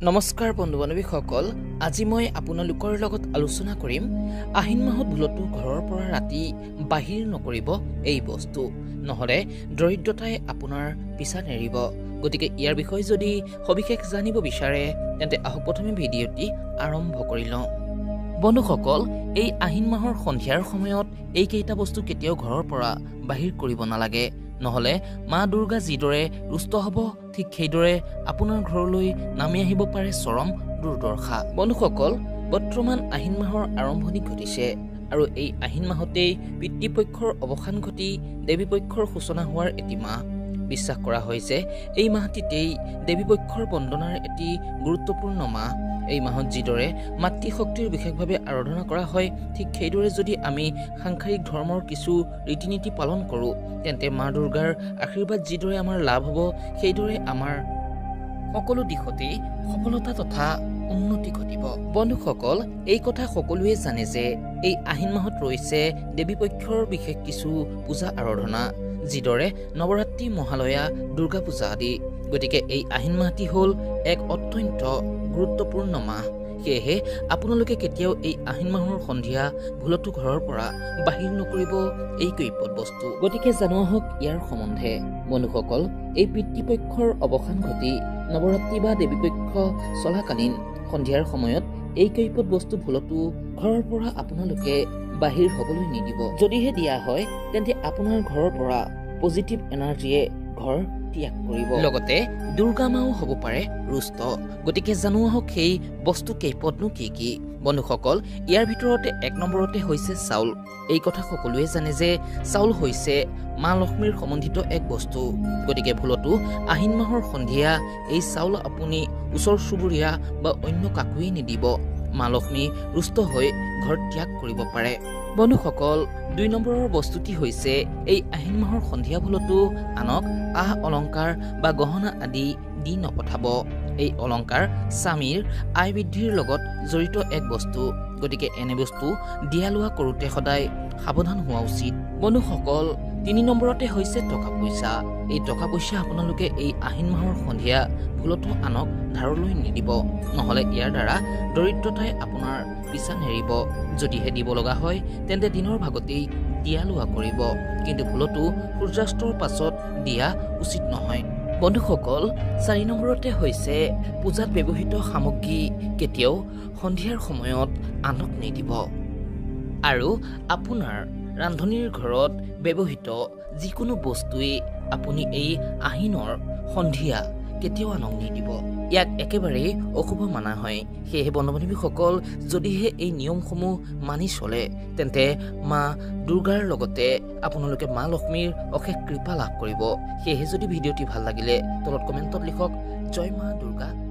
নমস্কাৰ বন্ধু বান্ধৱীসকল, আজি মই আপোনালোকৰ লগত আলোচনা কৰিম আহিন মাহত ভুলতো ঘৰৰ পৰা ৰাতি বাহিৰ নকৰিব এই বস্তু, নহলে দৰিদ্ৰতাই আপোনাৰ পিছা নেৰিব। গতিকে ইয়াৰ বিষয়ে যদি সবিশেষ জানিব বিচাৰে তেন্তে আহক প্ৰথমে ভিডিঅ'টি আৰম্ভ কৰি লওঁ। বন্ধুসকল, এই আহিন মাহৰ সন্ধিয়াৰ সময়ত এইকেইটা বস্তু কেতিয়াও ঘৰৰ পৰা বাহিৰ কৰিব নালাগে, নহলে মা দুৰ্গা যিদৰে ৰুষ্ট হ'ব ঠিক সেইদৰে আপোনাৰ ঘৰলৈ নামি আহিব পাৰে চৰম দুৰ্দশা। বন্ধুসকল, বৰ্তমান আহিন মাহৰ আৰম্ভণি ঘটিছে আৰু এই আহিন মাহতেই পিতৃপক্ষৰ অৱসান ঘটি দেৱী পক্ষৰ সূচনা হোৱাৰ এটি মাহ। বিশ্বাস কৰা হয় যে এই মাহটিতেই দেৱী পক্ষৰ বন্দনাৰ এটি গুৰুত্বপূৰ্ণ মাহ। এই মাহত যিদৰে মাতৃশক্তিৰ বিশেষভাৱে আৰাধনা কৰা হয় ঠিক সেইদৰে যদি আমি সাংসাৰিক ধৰ্মৰ কিছু ৰীতি নীতি পালন কৰোঁ তেন্তে মা দুৰ্গাৰ আশীৰ্বাদ যিদৰে আমাৰ লাভ হ'ব সেইদৰে আমাৰ সকলো দিশতেই সফলতা তথা উন্নতি ঘটিব। বন্ধুসকল, এই কথা সকলোৱে জানে যে এই আহিন মাহত ৰৈছে দেৱী পক্ষৰ বিশেষ কিছু পূজা আৰাধনা, যিদৰে নৱৰাত্ৰি, মহালয়া, দুৰ্গা পূজা আদি। গতিকে এই আহিন মাহটি হ'ল এক অত্যন্ত গুৰুত্বপূৰ্ণ মাহ। সেয়েহে আপোনালোকে কেতিয়াও এই আহিন মাহৰ সন্ধিয়া ভুলতো ঘৰৰ পৰা বাহিৰ নকৰিব এই কৈপদ বস্তু। গতিকে জানো আহক ইয়াৰ সম্বন্ধে। বন্ধুসকল, এই পিতৃপক্ষৰ অৱসান ঘটি নৱৰাত্ৰি বা দেৱী পক্ষ চলাকালীন সন্ধিয়াৰ সময়ত এই কৈপদ বস্তু ভুলতো ঘৰৰ পৰা আপোনালোকে বাহিৰ হবলৈ নিদিব। যদিহে দিয়া হয় তেন্তে আপোনাৰ ঘৰৰ পৰা পজিটিভ এনাৰ্জিয়ে ঘৰ ত্যাগ কৰিব, লগতে দুৰ্গা মাও হ'ব পাৰে ৰুষ্ট। গতিকে জানো আহক সেই বস্তু কেইপদনো কি কি। বন্ধুসকল, ইয়াৰ ভিতৰতে এক নম্বৰতে হৈছে চাউল। এই কথা সকলোৱে জানে যে চাউল হৈছে মা লক্ষ্মীৰ সম্বন্ধিত এক বস্তু। গতিকে ভুলতো আহিন মাহৰ সন্ধিয়া এই চাউল আপুনি ওচৰ চুবুৰীয়া বা অন্য কাকোৱে নিদিব। মা লক্ষ্মী ৰুষ্ট হৈ ঘৰ ত্যাগ কৰিব পাৰে। বন্ধুসকল, ২ নম্বৰৰ বস্তুটি হৈছে এই আহিন মাহৰ সন্ধিয়া ভুলতো আনক অলংকাৰ বা গহনা আদি দি নপঠাব। এই অলংকাৰ স্বামীৰ আয় বৃদ্ধিৰ লগত জড়িত এক বস্তু। গতিকে এনে বস্তু দিয়া লোৱা কৰোঁতে সদায় সাৱধান হোৱা উচিত। বন্ধুসকল, ৩ নম্বৰতে হৈছে টকা পইচা। এই টকা পইচা আপোনালোকে এই আহিন মাহৰ সন্ধিয়া ভুলতো আনক ধাৰলৈ নিদিব, নহলে ইয়াৰ দ্বাৰা দৰিদ্ৰতাই আপোনাৰ পিছা নেৰিব। যদিহে দিব লগা হয় তেন্তে দিনৰ ভাগতেই দিয়া লোৱা কৰিব, কিন্তু ভুলতো সূৰ্যাস্তৰ পাছত দিয়া উচিত নহয়। বন্ধুসকল, ৪ নম্বৰতে হৈছে পূজাত ব্যৱহৃত সামগ্ৰী কেতিয়াও সন্ধিয়াৰ সময়ত আনক নিদিব। আৰু আপোনাৰ ৰান্ধনিৰ ঘৰত ব্যৱহৃত যিকোনো বস্তুৱেই আপুনি এই আহিনৰ সন্ধিয়া কেতিয়াও আনক নিদিব। ইয়াক একেবাৰেই অশুভ মানা হয়। সেয়েহে বন্ধু বান্ধৱীসকল, যদিহে এই নিয়মসমূহ মানি চলে তেন্তে মা দুৰ্গাৰ লগতে আপোনালোকে মা লক্ষ্মীৰ অশেষ কৃপা লাভ কৰিব। সেয়েহে যদি ভিডিঅ'টি ভাল লাগিলে তলত কমেণ্টত লিখক জয় মা দুৰ্গা।